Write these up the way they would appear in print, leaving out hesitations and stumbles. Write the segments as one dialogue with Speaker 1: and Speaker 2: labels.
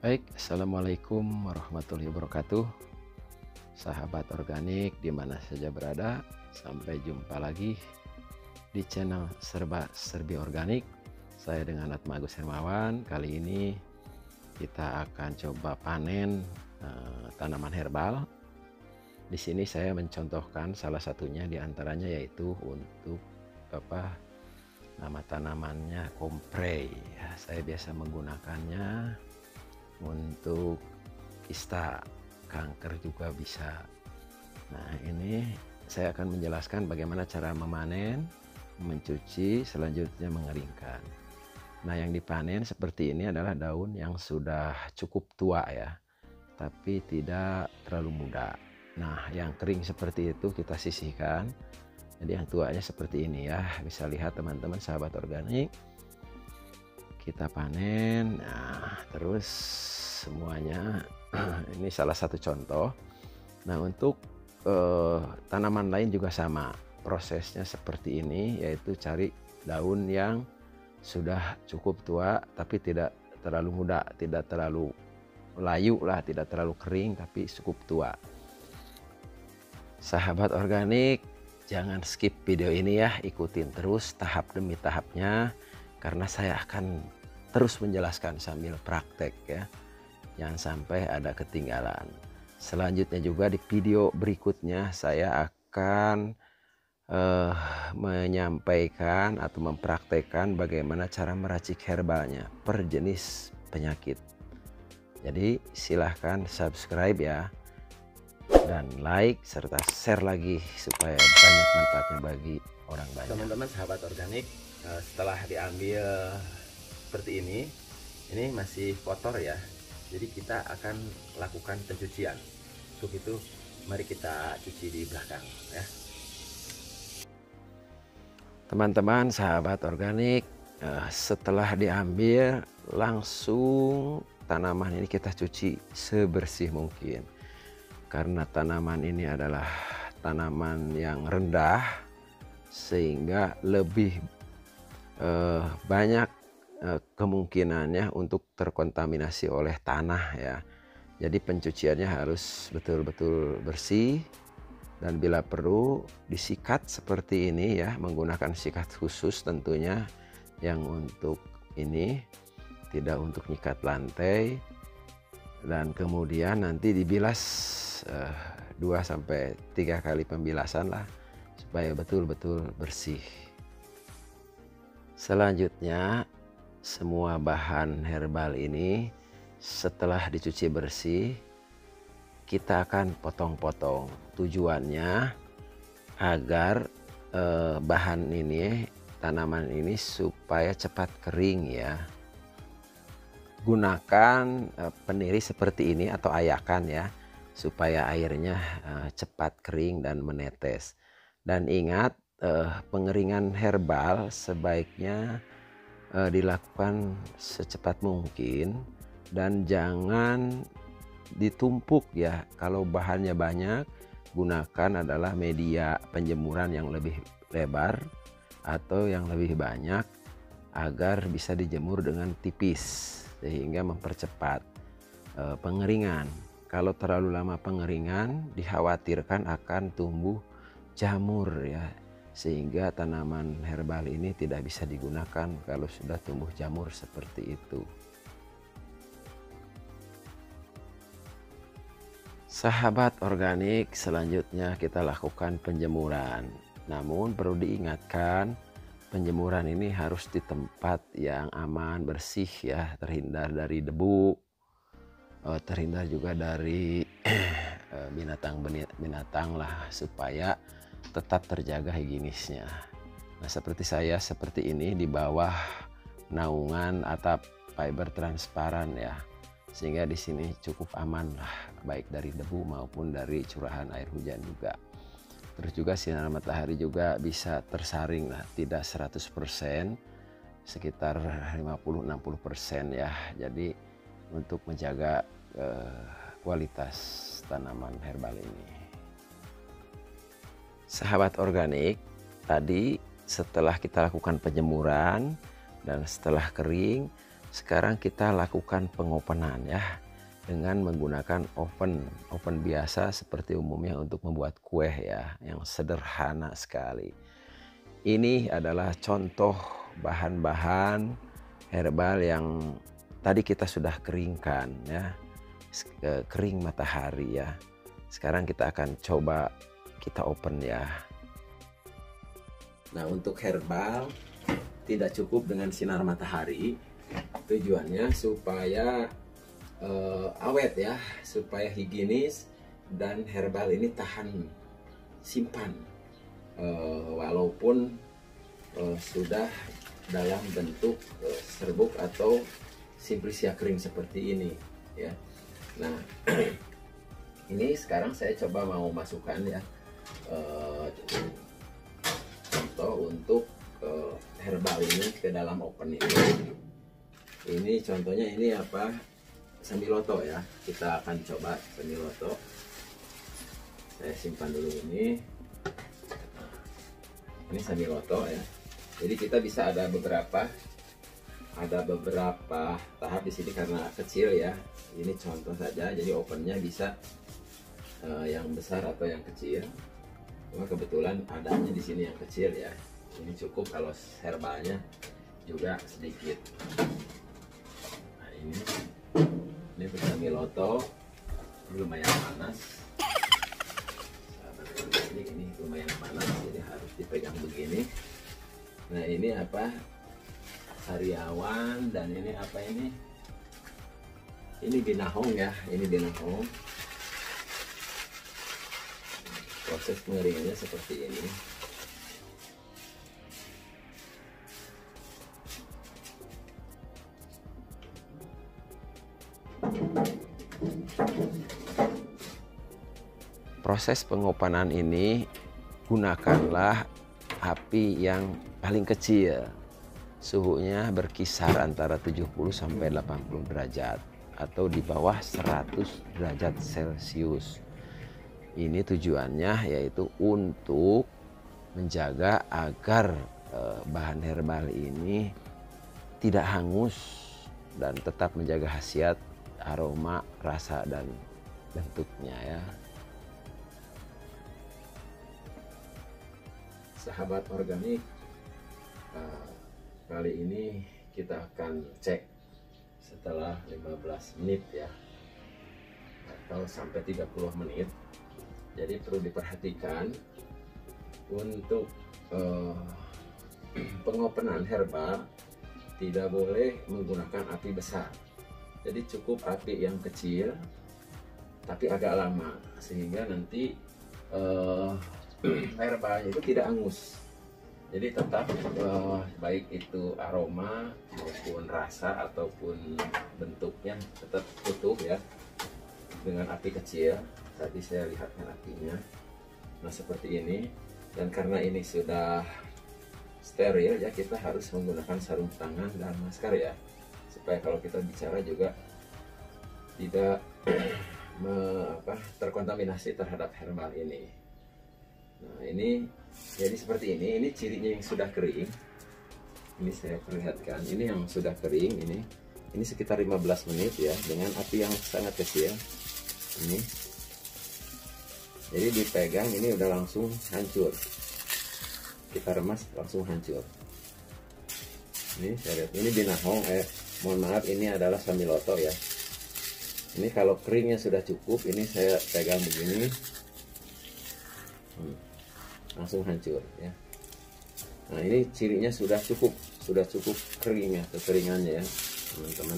Speaker 1: Baik, Assalamualaikum warahmatullahi wabarakatuh. Sahabat organik di mana saja berada, sampai jumpa lagi di channel Serba Serbi Organik. Saya dengan Atma Agus Hermawan. Kali ini kita akan coba panen tanaman herbal. Di sini saya mencontohkan salah satunya di antaranya yaitu untuk nama tanamannya komprei. Ya, saya biasa menggunakannya untuk kista, kanker juga bisa. Nah, ini saya akan menjelaskan bagaimana cara memanen, mencuci, selanjutnya mengeringkan. Nah, yang dipanen seperti ini adalah daun yang sudah cukup tua ya, tapi tidak terlalu muda. Nah, yang kering seperti itu kita sisihkan. Jadi yang tuanya seperti ini ya, bisa lihat teman-teman sahabat organik. Kita panen, nah terus semuanya. Ini salah satu contoh. Nah, untuk tanaman lain juga sama, prosesnya seperti ini, yaitu cari daun yang sudah cukup tua tapi tidak terlalu muda, tidak terlalu layu lah, tidak terlalu kering tapi cukup tua. Sahabat organik, jangan skip video ini ya, ikutin terus tahap demi tahapnya, karena saya akan terus menjelaskan sambil praktek ya. Jangan sampai ada ketinggalan. Selanjutnya juga di video berikutnya saya akan menyampaikan atau mempraktekkan bagaimana cara meracik herbalnya per jenis penyakit. Jadi silahkan subscribe ya, dan like serta share lagi supaya banyak manfaatnya bagi orang banyak. Teman-teman sahabat organik, setelah diambil seperti ini masih kotor ya, jadi kita akan lakukan pencucian. Untuk itu mari kita cuci di belakang ya. Teman-teman sahabat organik, setelah diambil langsung tanaman ini kita cuci sebersih mungkin, karena tanaman ini adalah tanaman yang rendah sehingga lebih banyak kemungkinannya untuk terkontaminasi oleh tanah ya. Jadi pencuciannya harus betul-betul bersih, dan bila perlu disikat seperti ini ya, menggunakan sikat khusus tentunya, yang untuk ini tidak untuk nyikat lantai. Dan kemudian nanti dibilas 2-3 kali pembilasan lah, supaya betul-betul bersih. Selanjutnya semua bahan herbal ini setelah dicuci bersih kita akan potong-potong. Tujuannya agar bahan ini, tanaman ini supaya cepat kering ya. Gunakan peniri seperti ini atau ayakan ya, supaya airnya cepat kering dan menetes. Dan ingat, pengeringan herbal sebaiknya dilakukan secepat mungkin, dan jangan ditumpuk ya. Kalau bahannya banyak, gunakan adalah media penjemuran yang lebih lebar atau yang lebih banyak, agar bisa dijemur dengan tipis sehingga mempercepat pengeringan. Kalau terlalu lama pengeringan, dikhawatirkan akan tumbuh jamur ya, sehingga tanaman herbal ini tidak bisa digunakan kalau sudah tumbuh jamur seperti itu. Sahabat organik, selanjutnya kita lakukan penjemuran. Namun perlu diingatkan, penjemuran ini harus di tempat yang aman, bersih ya, terhindar dari debu, terhindar juga dari binatang-binatang lah, supaya tetap terjaga higienisnya. Nah, seperti saya seperti ini di bawah naungan atap fiber transparan ya, sehingga di sini cukup aman lah, baik dari debu maupun dari curahan air hujan juga. Terus juga sinar matahari juga bisa tersaring lah, tidak 100%, sekitar 50-60% ya. Jadi untuk menjaga kualitas tanaman herbal ini. Sahabat organik, tadi setelah kita lakukan penjemuran dan setelah kering, Sekarang kita lakukan pengopenan ya, dengan menggunakan oven biasa seperti umumnya untuk membuat kue ya, yang sederhana sekali. Ini adalah contoh bahan-bahan herbal yang tadi kita sudah keringkan ya, kering matahari ya. Sekarang kita akan coba kita open ya. Nah, untuk herbal tidak cukup dengan sinar matahari. Tujuannya supaya awet ya, supaya higienis dan herbal ini tahan simpan walaupun sudah dalam bentuk serbuk atau simplisia kering seperti ini ya. Nah, ini sekarang saya coba mau masukkan ya contoh untuk herbal ini ke dalam oven ini. Ini contohnya ini apa, Sambiloto ya, kita akan coba Sambiloto. Saya simpan dulu ini Sambiloto ya. Jadi kita bisa ada beberapa tahap di sini karena kecil ya. Ini contoh saja, jadi ovennya bisa yang besar atau yang kecil. Cuma kebetulan adanya di sini yang kecil ya. Ini cukup kalau herbalnya juga sedikit. Nah, ini Sambiloto lumayan panas. Ini lumayan panas, jadi harus dipegang begini. Nah, ini apa, sariawan, dan ini apa ini binahong ya, ini binahong. Proses pengeringannya seperti ini. Proses pengopenan ini gunakanlah api yang paling kecil. Suhunya berkisar antara 70 sampai 80 derajat atau di bawah 100 derajat Celcius. Ini tujuannya yaitu untuk menjaga agar bahan herbal ini tidak hangus dan tetap menjaga khasiat, aroma, rasa, dan bentuknya ya. Sahabat organik, kali ini kita akan cek setelah 15 menit ya, atau sampai 30 menit. Jadi perlu diperhatikan untuk pengopenan herbal tidak boleh menggunakan api besar. Jadi cukup api yang kecil tapi agak lama, sehingga nanti herbalnya itu tidak hangus. Jadi tetap baik itu aroma maupun rasa ataupun bentuknya tetap utuh ya, dengan api kecil. Tadi saya lihatkan apinya, nah seperti ini. Dan karena ini sudah steril ya, kita harus menggunakan sarung tangan dan masker ya, supaya kalau kita bicara juga tidak terkontaminasi terhadap herbal ini. Nah, ini jadi seperti ini cirinya yang sudah kering. Ini saya perlihatkan, ini yang sudah kering, ini sekitar 15 menit ya, dengan api yang sangat kecil. Ini jadi dipegang ini udah langsung hancur, kita remas langsung hancur. Ini saya lihat, ini binahong, mohon maaf, ini adalah Sambiloto ya. Ini kalau keringnya sudah cukup, ini saya pegang begini, langsung hancur ya. Nah, ini cirinya sudah cukup keringnya, kekeringannya ya teman-teman.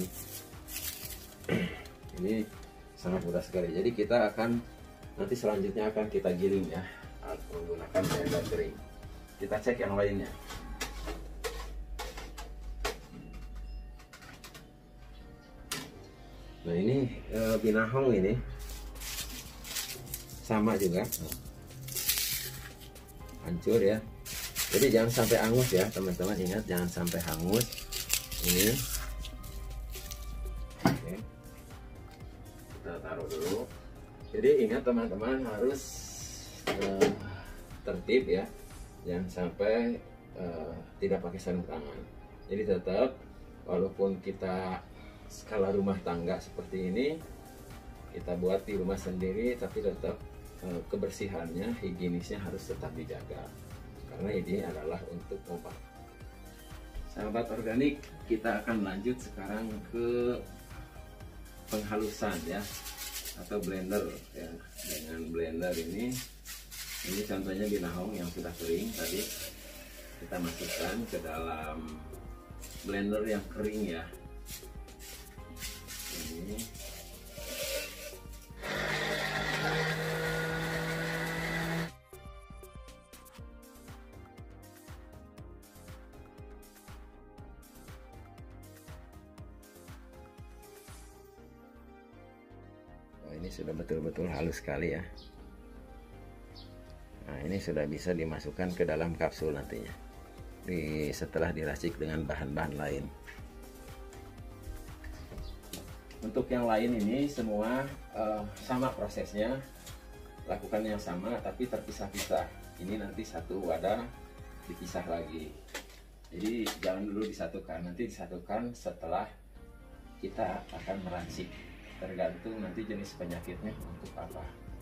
Speaker 1: Ini sangat mudah sekali. Jadi kita akan nanti selanjutnya akan kita giling ya, menggunakan blender kering. Kita cek yang lainnya. Nah, ini binahong ini sama juga. Hancur ya. Jadi jangan sampai hangus ya teman-teman, ingat jangan sampai hangus ini. Oke, kita taruh dulu. Jadi ingat teman-teman harus tertib ya, jangan sampai tidak pakai sarung tangan. Jadi tetap walaupun kita skala rumah tangga seperti ini, kita buat di rumah sendiri, tapi tetap kebersihannya, higienisnya harus tetap dijaga, karena ini adalah untuk obat. Sahabat organik, kita akan lanjut sekarang ke penghalusan ya, atau blender ya. Dengan blender ini contohnya binahong yang sudah kering tadi, kita masukkan ke dalam blender yang kering ya. Ini ini sudah betul-betul halus sekali ya. Nah, ini sudah bisa dimasukkan ke dalam kapsul nantinya setelah diracik dengan bahan-bahan lain. Untuk yang lain ini semua sama prosesnya, lakukan yang sama tapi terpisah-pisah. Ini nanti satu wadah dipisah lagi, jadi jangan dulu disatukan, nanti disatukan setelah kita akan meracik, tergantung nanti jenis penyakitnya untuk apa.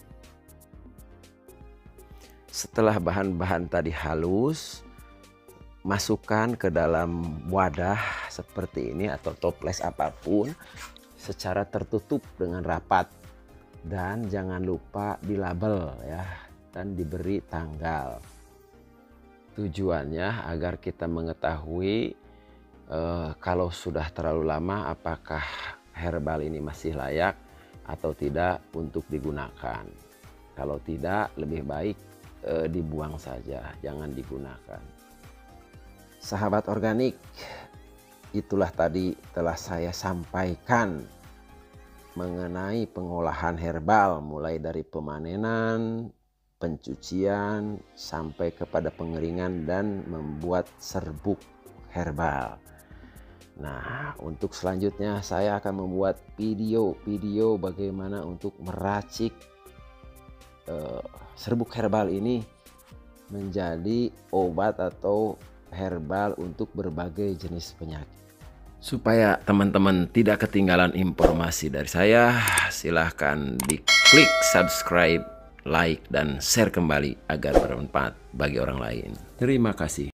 Speaker 1: Setelah bahan-bahan tadi halus, masukkan ke dalam wadah seperti ini atau toples apapun secara tertutup dengan rapat, dan jangan lupa dilabel ya, dan diberi tanggal. Tujuannya agar kita mengetahui kalau sudah terlalu lama apakah herbal ini masih layak atau tidak untuk digunakan. Kalau tidak, lebih baik dibuang saja, jangan digunakan. Sahabat organik, itulah tadi telah saya sampaikan mengenai pengolahan herbal, mulai dari pemanenan, pencucian, sampai kepada pengeringan dan membuat serbuk herbal. Nah, untuk selanjutnya saya akan membuat video bagaimana untuk meracik serbuk herbal ini menjadi obat atau herbal untuk berbagai jenis penyakit. Supaya teman-teman tidak ketinggalan informasi dari saya, silahkan diklik subscribe, like, dan share kembali agar bermanfaat bagi orang lain. Terima kasih.